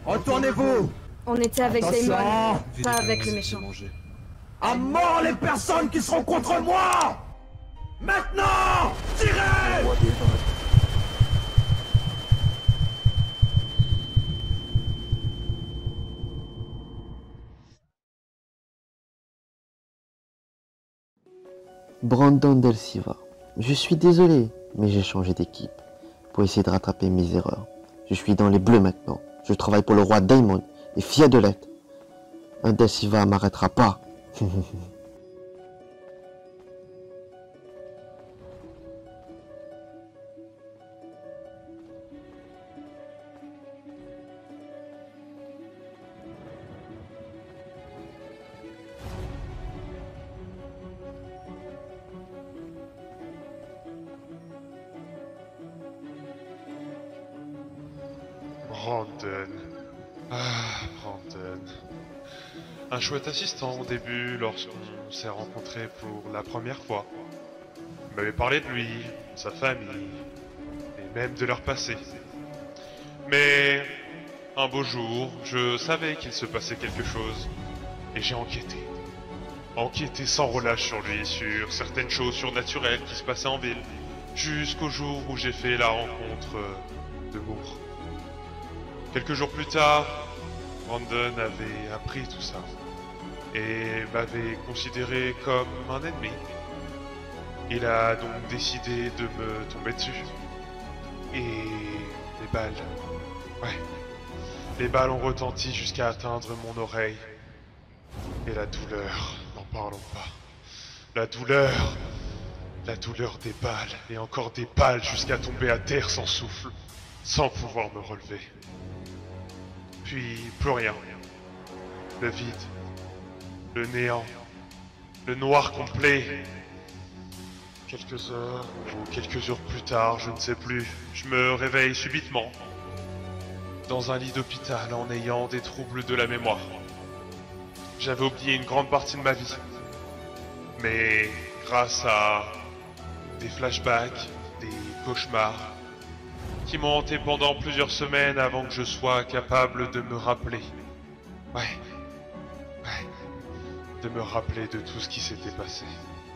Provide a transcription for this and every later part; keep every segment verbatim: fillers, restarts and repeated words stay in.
Retournez-vous! On était avec Attention. Damon, pas avec le méchant. À mort les personnes qui seront contre moi! Maintenant! Tirez! Brandon Del Silva. Je suis désolé, mais j'ai changé d'équipe pour essayer de rattraper mes erreurs. Je suis dans les bleus maintenant. Je travaille pour le roi Damon et fier de l'être. Un Del Silva m'arrêtera pas. Brandon. Ah, Brandon. Un chouette assistant au début lorsqu'on s'est rencontrés pour la première fois. Il m'avait parlé de lui, de sa famille, et même de leur passé. Mais un beau jour, je savais qu'il se passait quelque chose, et j'ai enquêté. Enquêté sans relâche sur lui, sur certaines choses surnaturelles qui se passaient en ville, jusqu'au jour où j'ai fait la rencontre de Moore. Quelques jours plus tard, Brandon avait appris tout ça et m'avait considéré comme un ennemi. Il a donc décidé de me tomber dessus. Et les balles... Ouais. Les balles ont retenti jusqu'à atteindre mon oreille. Et la douleur, n'en parlons pas. La douleur... La douleur des balles, et encore des balles jusqu'à tomber à terre sans souffle, sans pouvoir me relever. Puis plus rien. Le vide. Le néant. Le noir complet. Quelques heures ou quelques heures plus tard, je ne sais plus, je me réveille subitement. Dans un lit d'hôpital en ayant des troubles de la mémoire. J'avais oublié une grande partie de ma vie. Mais grâce à des flashbacks, des cauchemars, qui m'ont hanté pendant plusieurs semaines avant que je sois capable de me rappeler. Ouais. Ouais. De me rappeler de tout ce qui s'était passé.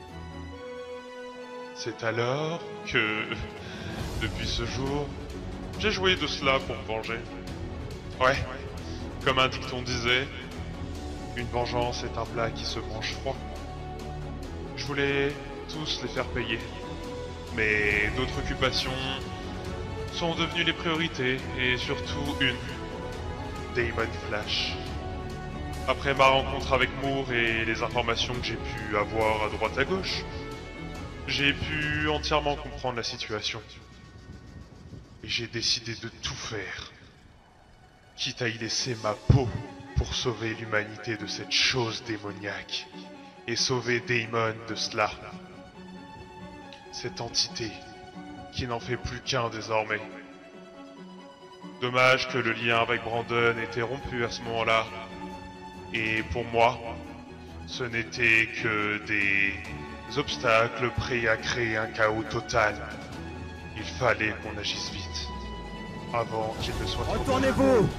C'est alors que, depuis ce jour, j'ai joué de cela pour me venger. Ouais. Comme un dicton disait, une vengeance est un plat qui se mange froid. Je voulais tous les faire payer. Mais d'autres occupations sont devenues les priorités, et surtout une, Damon Flash. Après ma rencontre avec Moore et les informations que j'ai pu avoir à droite à gauche, j'ai pu entièrement comprendre la situation. Et j'ai décidé de tout faire, quitte à y laisser ma peau pour sauver l'humanité de cette chose démoniaque, et sauver Damon de cela. Cette entité qui n'en fait plus qu'un désormais. Dommage que le lien avec Brandon était rompu à ce moment-là. Et pour moi, ce n'était que des obstacles prêts à créer un chaos total. Il fallait qu'on agisse vite, avant qu'il ne soit trop tard. Retournez-vous!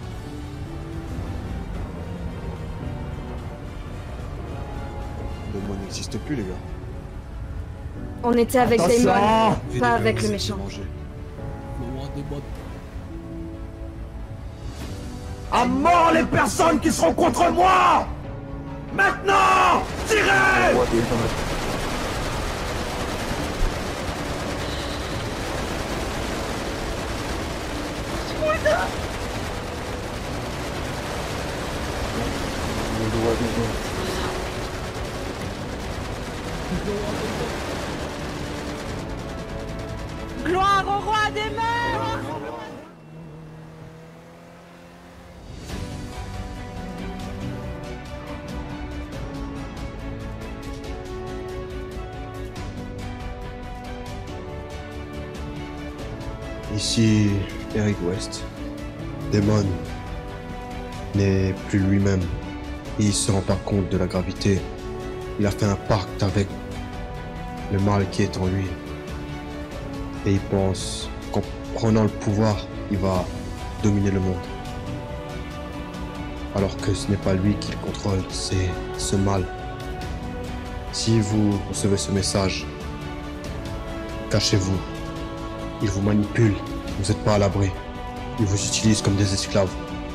Le mot n'existe plus, les gars. On était avec Attention. Damon, Vite, pas les avec gars, le c'est méchant. mangé. À mort les personnes qui seront contre moi! Maintenant! Tirez! Gloire au roi des mers! Ici, Eric West. Damon n'est plus lui-même. Il se rend pas compte de la gravité. Il a fait un pacte avec le mal qui est en lui. Et il pense qu'en prenant le pouvoir, il va dominer le monde. alors que ce n'est pas lui qui le contrôle, c'est ce mal. Si vous recevez ce message, cachez-vous. Il vous manipule, vous n'êtes pas à l'abri. Il vous utilise comme des esclaves.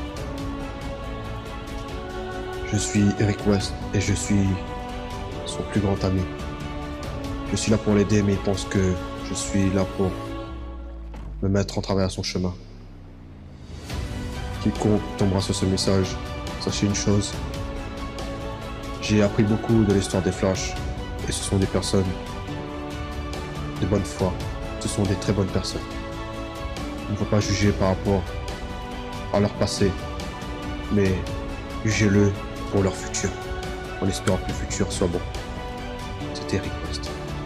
Je suis Eric West et je suis son plus grand ami. Je suis là pour l'aider, mais il pense que je suis là pour me mettre en travers à son chemin. Quiconque tombera sur ce message, sachez une chose. J'ai appris beaucoup de l'histoire des Flash, et ce sont des personnes de bonne foi. Ce sont des très bonnes personnes. Il ne faut pas juger par rapport à leur passé, mais jugez-le pour leur futur, en espérant que le futur soit bon. C'était Eric West.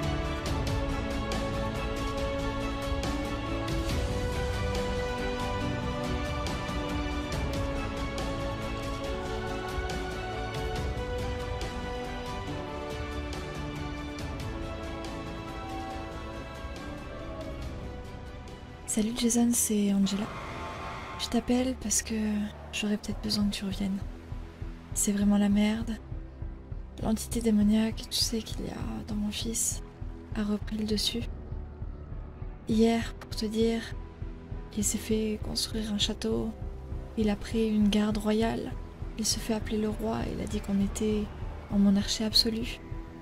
Salut Jason, c'est Angela. Je t'appelle parce que j'aurais peut-être besoin que tu reviennes. C'est vraiment la merde. L'entité démoniaque, tu sais qu'il y a dans mon fils, a repris le dessus. Hier, pour te dire, il s'est fait construire un château, il a pris une garde royale, il se fait appeler le roi, il a dit qu'on était en monarchie absolue.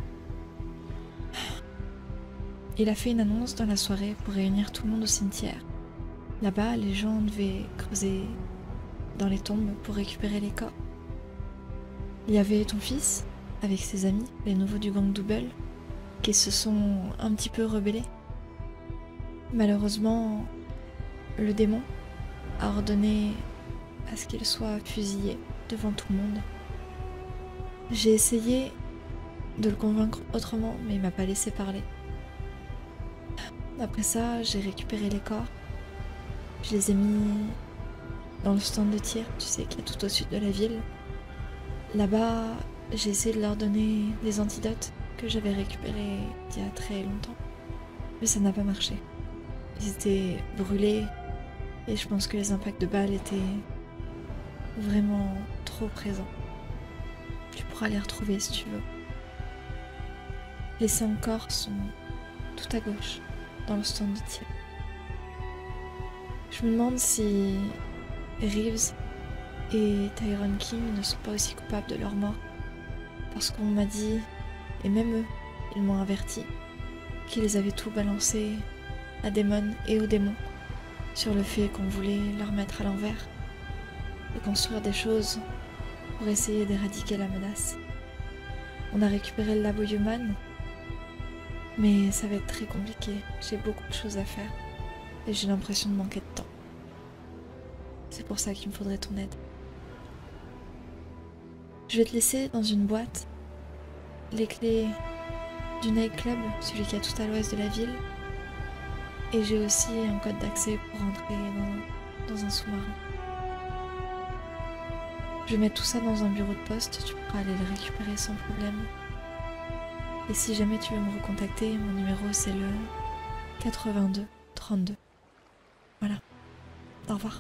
Il a fait une annonce dans la soirée pour réunir tout le monde au cimetière. Là-bas, les gens devaient creuser dans les tombes pour récupérer les corps. Il y avait ton fils, avec ses amis, les nouveaux du gang Double, qui se sont un petit peu rebellés. Malheureusement, le démon a ordonné à ce qu'il soit fusillé devant tout le monde. J'ai essayé de le convaincre autrement, mais il m'a pas laissé parler. Après ça, j'ai récupéré les corps. Je les ai mis dans le stand de tir, tu sais, qu'il y a tout au sud de la ville. Là-bas, j'ai essayé de leur donner des antidotes que j'avais récupérés il y a très longtemps. Mais ça n'a pas marché. Ils étaient brûlés et je pense que les impacts de balles étaient vraiment trop présents. Tu pourras les retrouver si tu veux. Les cinq corps sont tout à gauche, dans le stand de tir. Je me demande si Reeves et Tyrone King ne sont pas aussi coupables de leur mort. Parce qu'on m'a dit, et même eux, ils m'ont averti, qu'ils avaient tout balancé à Damon et aux démons sur le fait qu'on voulait leur mettre à l'envers et construire des choses pour essayer d'éradiquer la menace. On a récupéré le labo human, mais ça va être très compliqué. J'ai beaucoup de choses à faire et j'ai l'impression de manquer de temps. C'est pour ça qu'il me faudrait ton aide. Je vais te laisser dans une boîte les clés du nightclub, celui qui est tout à l'ouest de la ville. Et j'ai aussi un code d'accès pour entrer dans, dans un sous-marin. Je vais mettre tout ça dans un bureau de poste, tu pourras aller le récupérer sans problème. Et si jamais tu veux me recontacter, mon numéro c'est le quatre-vingt-deux trente-deux. Voilà. Au revoir.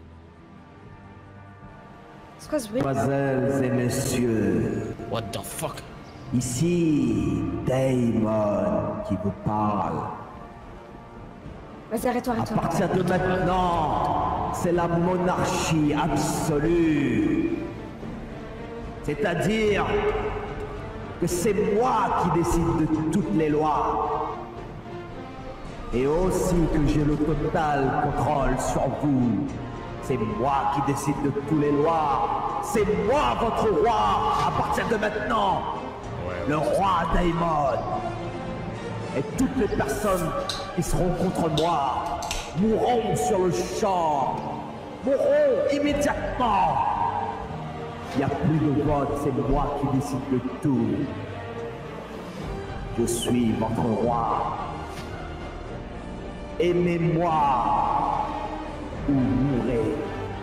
Mesdemoiselles et messieurs, What the fuck? ici Damon qui vous parle. Vas-y, arrête-toi, À arrête-toi. partir de maintenant, c'est la monarchie absolue. C'est-à-dire que c'est moi qui décide de toutes les lois. Et aussi que j'ai le total contrôle sur vous. C'est moi qui décide de toutes les lois. C'est moi votre roi à partir de maintenant. Le roi Damon. Et toutes les personnes qui seront contre moi mourront sur le champ. Mourront immédiatement. Il n'y a plus de vote, c'est moi qui décide de tout. Je suis votre roi. Aimez-moi ou mourrez.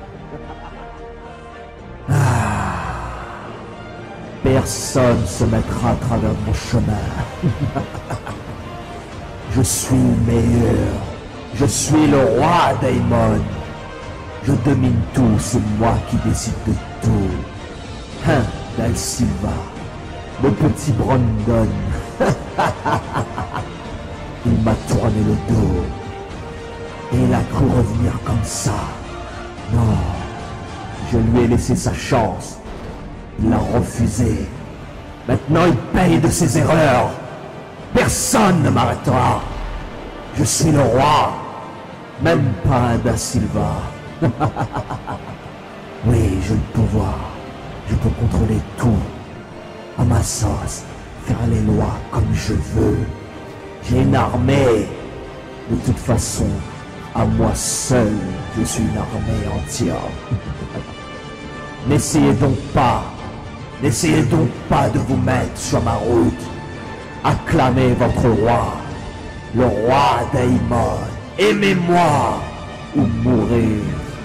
Personne se mettra à travers mon chemin. Je suis meilleur. Je suis le roi Damon. Je domine tout, c'est moi qui décide de tout. Hein, Dal Silva, le petit Brandon. Il m'a tourné le dos. Et il a cru revenir comme ça. Non, je lui ai laissé sa chance. Il l'a refusé. Maintenant il paye de ses erreurs. Personne ne m'arrêtera. Je suis le roi. Même pas Da Silva. Oui, j'ai le pouvoir. Je peux contrôler tout. À ma sauce. Faire les lois comme je veux. J'ai une armée. De toute façon, à moi seul, je suis une armée entière. N'essayez donc pas. N'essayez donc pas de vous mettre sur ma route. Acclamez votre roi. Le roi Daemon. Aimez-moi ou mourir.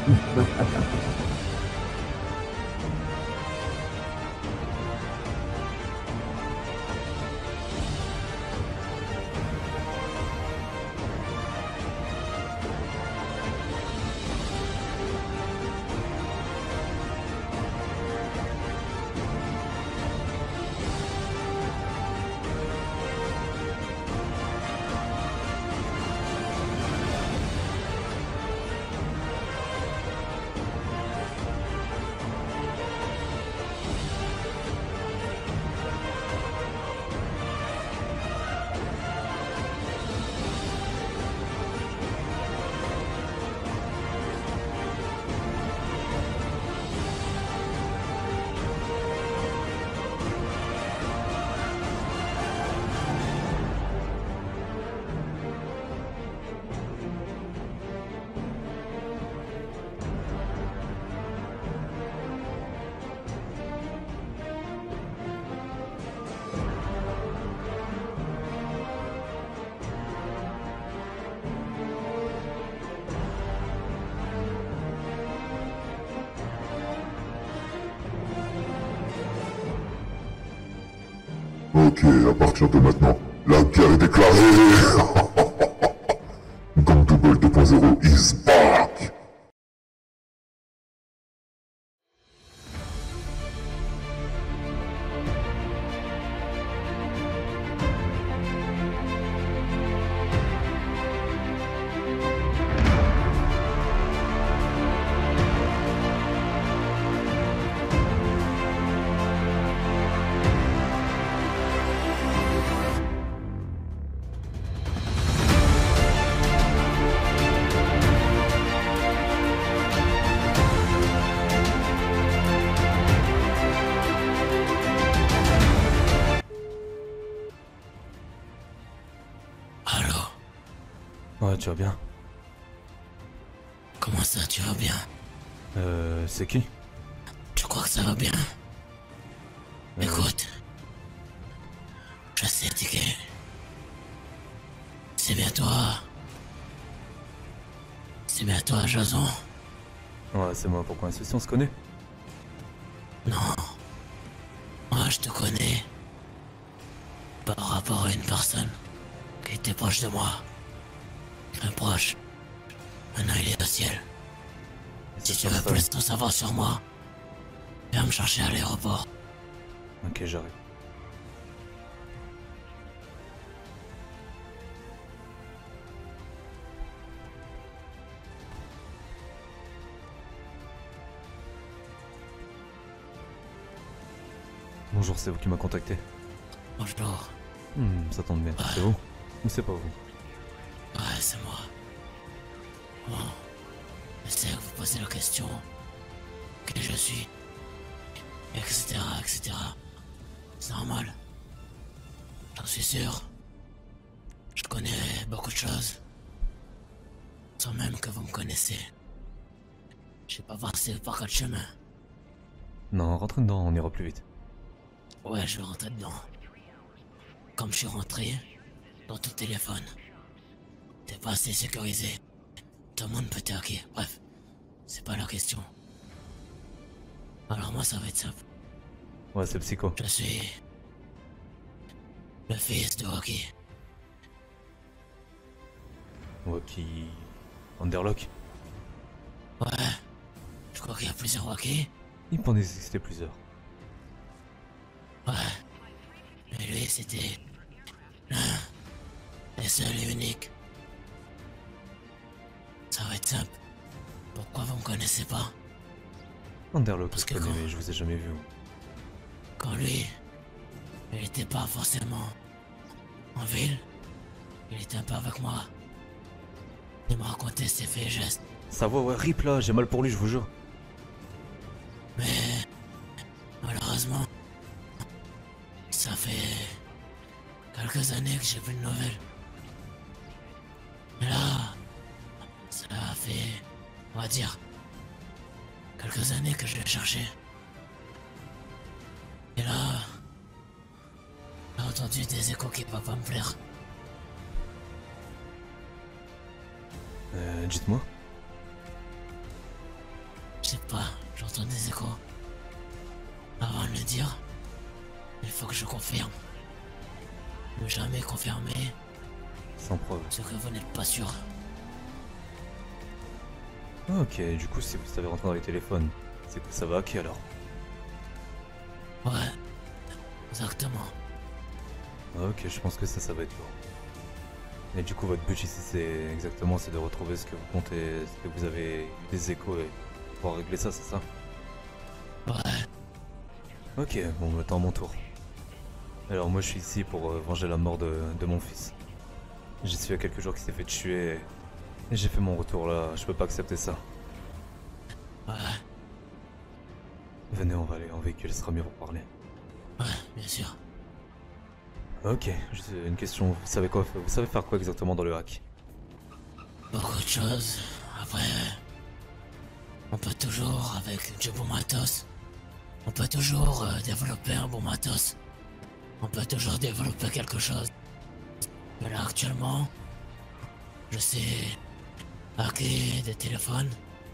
Ok, à partir de maintenant, la guerre est déclarée. Gundobald deux point zéro is back. Ouais, tu vas bien? Comment ça, tu vas bien? Euh, c'est qui? Tu crois que ça va bien? euh... Écoute, je sais que c'est bien toi. C'est bien toi, Jason. Ouais, c'est moi. Pourquoi insister? On se connaît? Non. Moi, je te connais. Par rapport à une personne qui était proche de moi. Un proche. Maintenant, il est au ciel. Si tu veux plus en savoir sur moi, viens me chercher à l'aéroport. Ok, j'arrive. Bonjour, c'est vous qui m'a contacté. Bonjour. Hmm, ça tombe bien. Ouais. C'est vous? Ou c'est pas vous? Ouais, c'est moi. Bon, je sais que vous posez la question. Qui je suis, et cetera, et cetera. C'est normal. J'en suis sûr. Je connais beaucoup de choses. Sans même que vous me connaissez. Je sais pas passé par quel chemin. Non, rentrez dedans, on ira plus vite. Ouais, je vais rentrer dedans. Comme je suis rentré dans ton téléphone. T'es pas assez sécurisé. Tout le monde peut t'hacker. Bref, c'est pas la question. Alors moi, ça va être simple. Ouais, c'est Psycho. Je suis le fils de Rocky. Rocky... Underlock? Ouais, je crois qu'il y a plusieurs Rocky. Il peut en exister plusieurs. c'était l'un et seul et unique. Ça va être simple. Pourquoi vous me connaissez pas? Underlock, Parce je que connais, quand- mais je vous ai jamais vu. Quand lui, il était pas forcément en ville, il était un peu avec moi. Il me racontait ses faits et gestes. Sa voix, ouais, rip là, j'ai mal pour lui, je vous jure. Mais malheureusement, ça fait quelques années que j'ai plus de nouvelles. Mais là, ça fait, on va dire, quelques années que je l'ai cherché. Et là, j'ai entendu des échos qui ne vont pas me plaire. Euh, dites-moi. Je sais pas, j'entends des échos. Avant de le dire, il faut que je confirme. Ne jamais confirmer Sans preuve. ce que vous n'êtes pas sûr. Ah, ok, du coup, si vous savez rentrer dans les téléphones, c'est que ça va hacker alors. Ouais, exactement. Ah, ok, je pense que ça, ça va être lourd. Et du coup, votre but ici, c'est exactement, c'est de retrouver ce que vous comptez, ce que vous avez eu des échos et pouvoir régler ça, c'est ça? Ouais, Ok, bon, maintenant mon tour. Alors moi, je suis ici pour euh, venger la mort de, de mon fils. J'y suis il y a quelques jours qu'il s'est fait tuer et, et j'ai fait mon retour là, je peux pas accepter ça. ouais, Venez, on va aller en véhicule, ce sera mieux pour parler. ouais, bien sûr. Ok, juste une question, vous savez quoi, vous savez faire quoi exactement dans le hack? Beaucoup de choses. Après, on peut toujours, avec du bon matos, on peut toujours euh, développer un bon matos. On peut toujours développer quelque chose. Mais là, actuellement, je sais hacker des téléphones,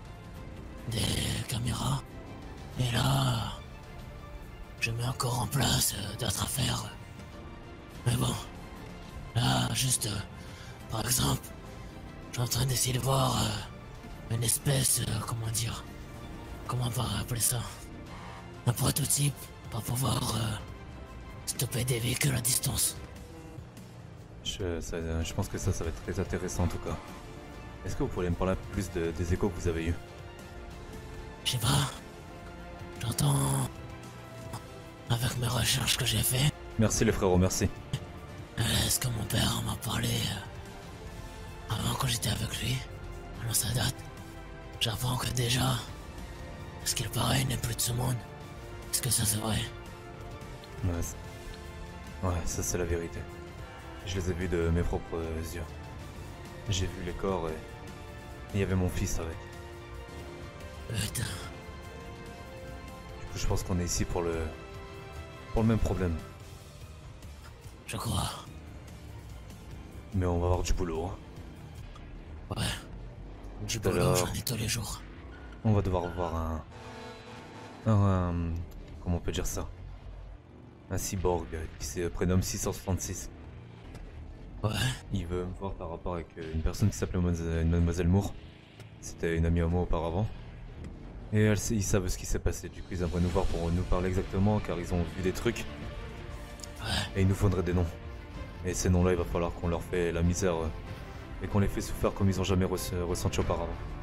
des caméras. Et là, je mets encore en place euh, d'autres affaires. Mais bon, là, juste, euh, par exemple, je suis en train d'essayer de voir euh, une espèce, euh, comment dire, comment on va appeler ça, un prototype pour pouvoir euh, stopper des véhicules à distance. Je, ça- je pense que ça, ça va être très intéressant en tout cas. Est-ce que vous pourriez me parler un peu plus de- des échos que vous avez eus? Je sais pas, j'entends, avec mes recherches que j'ai fait, Merci les frérots, merci. euh, ce que mon père m'a parlé euh, avant quand j'étais avec lui, alors ça date. J'apprends que déjà, ce qu'il paraît il n'est plus de ce monde. Est-ce que ça c'est vrai? Ouais, c'est- ouais, ça c'est la vérité. Je les ai vus de mes propres yeux. J'ai vu les corps et il y avait mon fils avec. Putain, Du coup, je pense qu'on est ici pour le pour le même problème. je crois. Mais on va avoir du boulot. hein. Ouais. Du Tout à boulot, l'heure. j'en ai tous les jours. On va devoir voir un... un... un- comment on peut dire ça? Un cyborg qui se prénomme six cent soixante-six. Ouais, Il veut me voir par rapport avec une personne qui s'appelait Mademoiselle Mademoiselle Moore. C'était une amie à moi auparavant. Et elle, sait- ils savent ce qui s'est passé. Du coup, ils aimeraient nous voir pour nous parler exactement car ils ont vu des trucs. ouais, Et il nous faudrait des noms. Et ces noms-là, il va falloir qu'on leur fait la misère euh, et qu'on les fait souffrir comme ils ont jamais reçu- ressenti auparavant.